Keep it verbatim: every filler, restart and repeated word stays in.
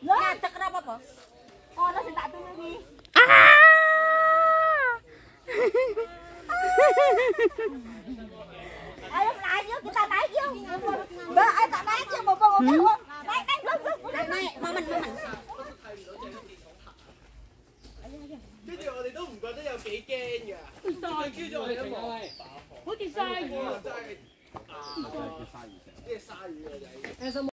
Lah, cakap apa? Oh, nasi tak tu lagi. Ah! Ayo naik yuk, kita naik yuk. Mbak, ayo tak naik yuk, bapak ngomong. Naik, naik, naik, naik, momen, momen. 跟住我哋都唔覺得有幾驚㗎，佢叫咗我哋都冇，好似鯊魚啊，真係啊，即係鯊魚啊！